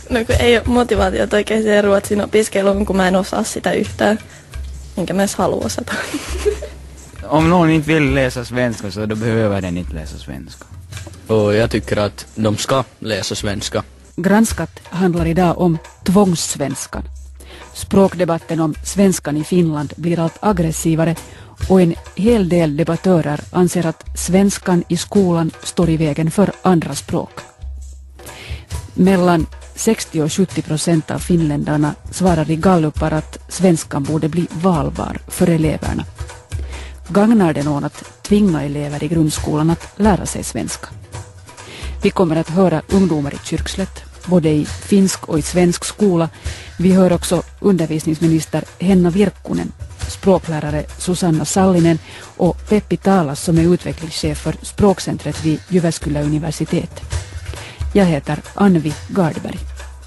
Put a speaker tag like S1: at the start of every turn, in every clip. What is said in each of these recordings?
S1: No kun ei ole motivaatiota oikein siihen ruotsin opiskeluun, kun mä en osaa sitä yhtään. Enkä mä edes halua osata.
S2: Om någon inte vill läsa svenska så då behöver den inte läsa svenska.
S3: Och jag tycker att de ska läsa svenska.
S4: Granskat handlar idag om tvångssvenskan. Språkdebatten om svenskan i Finland blir allt aggressivare och en hel del debattörer anser att svenskan i skolan står i vägen för andra språk. Mellan 60 och 70% av finländarna svarar i gallupar att svenskan borde bli valbar för eleverna. Gagnar det någon att tvinga elever i grundskolan att lära sig svenska? Vi kommer att höra ungdomar i Kyrkslätt, både i finsk och i svensk skola. Vi hör också undervisningsminister Henna Virkkunen, språklärare Susanna Sallinen och Peppi Talas som är utvecklingschef för språkcentret vid Jyväskylä universitet. Jag heter Anvi Gardberg.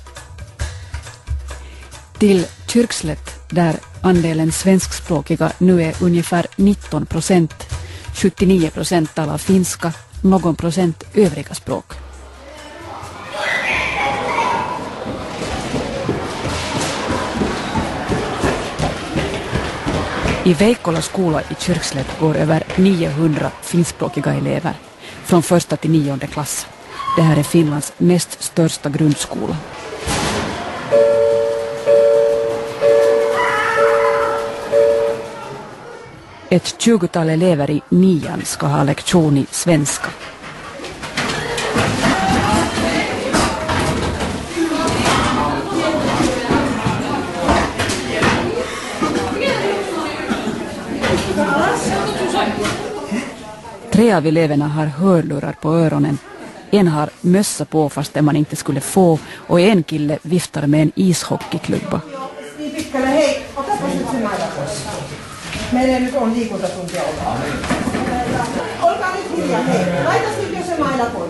S4: Till Kyrkslätt, där andelen svenskspråkiga nu är ungefär 19%, 79% talar finska, någon procent övriga språk. I Veikkola skola i Kyrkslätt går över 900 finskspråkiga elever från första till 9:e klass. Det här är Finlands näst största grundskola. Ett 20-tal elever i 9:an ska ha lektion i svenska. Tre av eleverna har hörlurar på öronen. En har mössa på fast det man inte skulle få och en kille viftar med en ishockeyklubba.
S5: Hei, otapas nyt se maila pois. Meillä nyt on liikuntatuntia olla. Olkaa nyt hiljaa, hei. Laitas nyt jo se maila pois.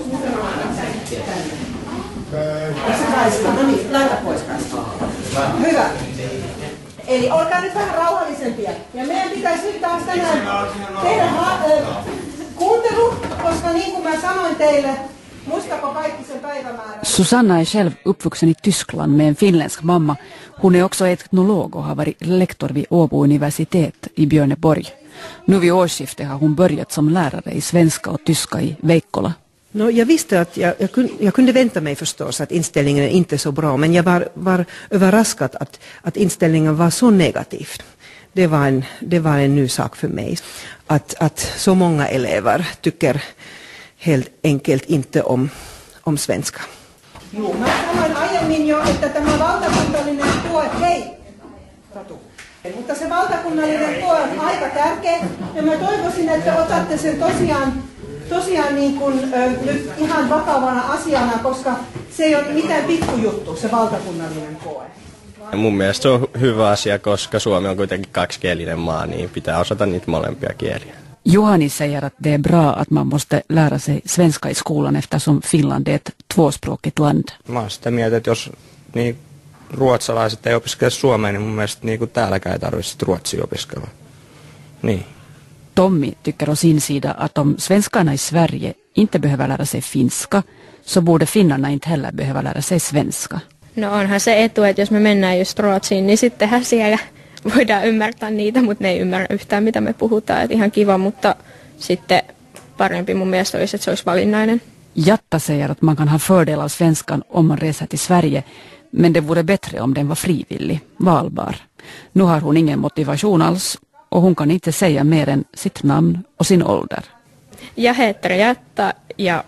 S5: Se kaistaa, no niin, laita pois kaistaa. Hyvä. Eli olkaa nyt vähän rauhallisempia. Ja meidän pitäisi nyt taas tänään tehdä kuuntelu, koska niin kuin mä sanoin teille, muistako kaikki sen päivämäärän?
S4: Susanna är själv uppvuxen i Tyskland med en finländsk mamma. Hon är också etnolog och har varit lektor vid Åbo universitet i Björneborg. Nu vid årsskiftet har hon börjat som lärare i svenska och tyska i Veikkola.
S6: No, jag visste att jag kunde vänta mig förstås att inställningen är inte så bra, men jag var överraskad att inställningen var så negativ. Det var en ny sak för mig. Att så många elever tycker helt enkelt inte om svenska.
S5: Joo, mä sanoin aiemmin jo, että tämä valtakunnallinen koe, hei, Tatu. Mutta se valtakunnallinen koe on aika tärkeä ja mä toivoisin, että otatte sen tosiaan niin kuin, nyt ihan vakavana asiana, koska se ei ole mitään pikkujuttu, se valtakunnallinen koe.
S7: Mun mielestä se on hyvä asia, koska Suomi on kuitenkin kaksikielinen maa, niin pitää osata niitä molempia kieliä.
S4: Juhani säger att det är bra att man måste lära sig svenska i skolan eftersom Finland är ett tvåspråkigt land.
S8: Mä oon sitä mieltä, että jos niin ruotsalaiset ei opiskele suomea, niin mun mielestä niin kuin täälläkään ei tarvitse ruotsia opiskella. Niin.
S4: Tommy tycker å sin sida att om svenskarna i Sverige inte behöver lära sig finska så borde finnarna inte heller behöva lära sig svenska.
S9: No onhan se etu, että jos me mennään just Ruotsiin, niin sittenhän siellä voidaan ymmärtää niitä, mutta ne ei ymmärrä yhtään mitä me puhutaan. Että ihan kiva, mutta sitten parempi mun mielestä olisi, että se olisi valinnainen.
S4: Jatta säger att man kan ha fördel av svenskan om man reser till Sverige, men det vore bättre om den var frivillig, valbar. Nu har hon ingen motivation alls och hon kan inte säga mer än sitt namn och sin ålder.
S9: Jag heter Jatta ja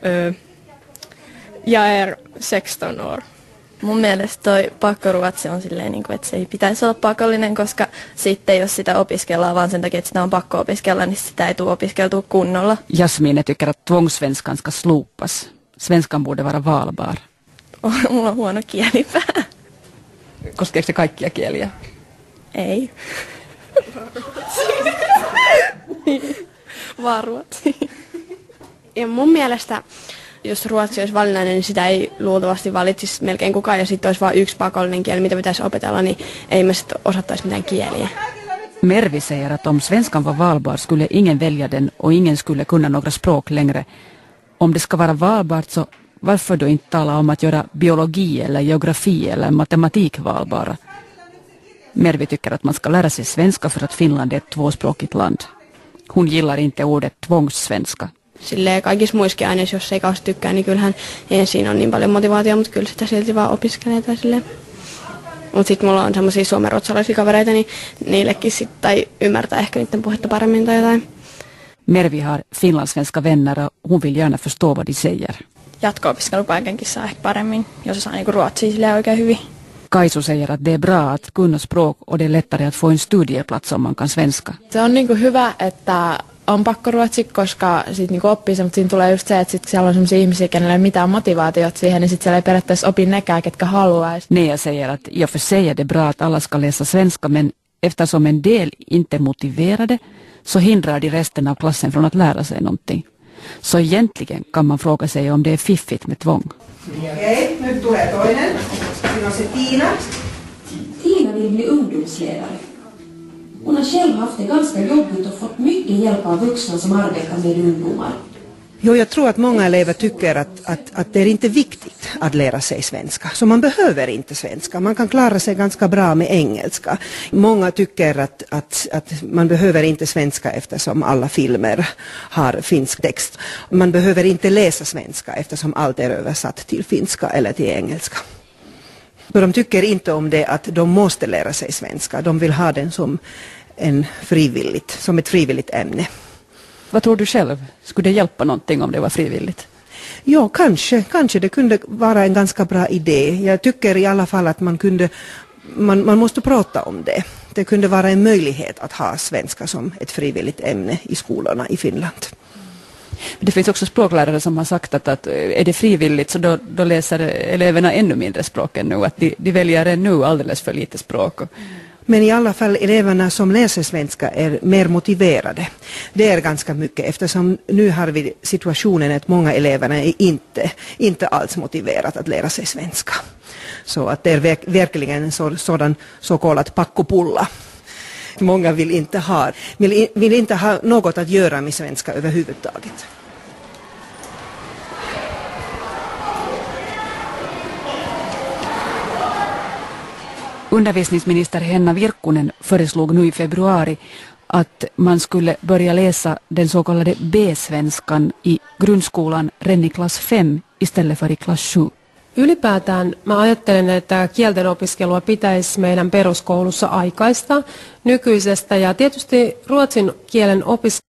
S9: jag är 16 år.
S1: Mun mielestä toi pakkoruotsi on silleen, että se ei pitäisi olla pakollinen, koska sitten jos sitä opiskellaan vaan sen takia, että sitä on pakko opiskella, niin sitä ei tule opiskeltua kunnolla.
S4: Jasmine tycker att tvångssvenskan ska slopas. Svenskan borde vara valbar.
S1: Mulla on huono kielipää.
S4: Koskeeko se kaikkia kieliä?
S1: Ei. Vaan ruotsi.
S10: Ja mun mielestä, jos ruotsi olisi valinnainen, niin sitä ei luultavasti valitsisi melkein kukaan. Ja sitten olisi vain yksi pakollinen kieli, mitä pitäisi opetella, niin ei me sitten osattaisi mitään kieliä.
S4: Mervi säger att om svenskan var valbar skulle ingen välja den och ingen skulle kunna några språk längre. Om det ska vara valbart så varför då inte tala om att göra biologi eller geografi eller matematik valbara? Mervi tycker att man ska lära sig svenska för att Finland är ett tvåspråkigt land. Hon gillar inte ordet tvångssvenska.
S10: Silleen kaikissa muissakin aineissa, jos ei kauheasti tykkää, niin kyllähän ensin on niin paljon motivaatiota, mutta kyllä sitä silti vaan opiskelee tai silleen. Mutta sitten mulla on semmoisia suomenruotsalaisia kavereita, niin niillekin sitten tai ymmärtää ehkä niiden puhetta paremmin tai jotain.
S4: Mervi har finlandssvenska vänner och hon vill gärna förstå vad de säger.
S1: Jatko-opiskelupaikankin saa ehkä paremmin, jos osaa niinku ruotsia silleen oikein hyvin.
S4: Kaisu säger att det är bra att kunna språk och det är lättare att få en studieplats om man kan svenska.
S11: Se on niinku hyvä, että on pakkoruotsi, koska sit niinku oppii se, mutta siinä tulee just se, että sit siellä on sellaisia ihmisiä, kenellä ei ole mitään motivaatiota siihen, niin sit siellä ei periaatteessa opi nekään, ketkä haluaa.
S4: Nea säger att i och för sig är det bra att alla ska läsa svenska, men eftersom en del inte är motiverade så hindrar de resten av klassen från att lära sig någonting. Så egentligen kan man fråga sig om det är fiffigt med tvång.
S5: Okej, nyt tulee toinen. Siinä on se Tiina.
S12: Tiina vill bli ungdomsledare. Hon har själv haft det ganska jobbigt och fått mycket hjälp av vuxna som arbetar med ungdomar.
S6: Jo, jag tror att många elever tycker att det är inte viktigt att lära sig svenska. Så man behöver inte svenska. Man kan klara sig ganska bra med engelska. Många tycker att man behöver inte svenska eftersom alla filmer har finsk text. Man behöver inte läsa svenska eftersom allt är översatt till finska eller till engelska. Så de tycker inte om det att de måste lära sig svenska. De vill ha den som ett frivilligt ämne.
S4: Vad tror du själv? Skulle det hjälpa någonting om det var frivilligt?
S6: Ja, kanske det kunde vara en ganska bra idé. Jag tycker i alla fall att man måste prata om det. Det kunde vara en möjlighet att ha svenska som ett frivilligt ämne i skolorna i Finland.
S4: Det finns också språklärare som har sagt att är det frivilligt så då läser eleverna ännu mindre språk än nu. Att de väljer ännu alldeles för lite språk.
S6: Men i alla fall eleverna som läser svenska är mer motiverade. Det är ganska mycket eftersom nu har vi situationen att många eleverna är inte alls motiverade att lära sig svenska. Så att det är verkligen en sådan så kallad pakkopulla. Många vill inte ha något att göra med svenska överhuvudtaget.
S4: Undervisningsminister Henna Virkkunen föreslog nu i februari att man skulle börja läsa den så kallade B-svenskan i grundskolan redan i klass 5 istället för i klass 7.
S13: Ylipäätään mä ajattelen, että kielten opiskelua pitäisi meidän peruskoulussa aikaista nykyisestä ja tietysti ruotsin kielen opiskelu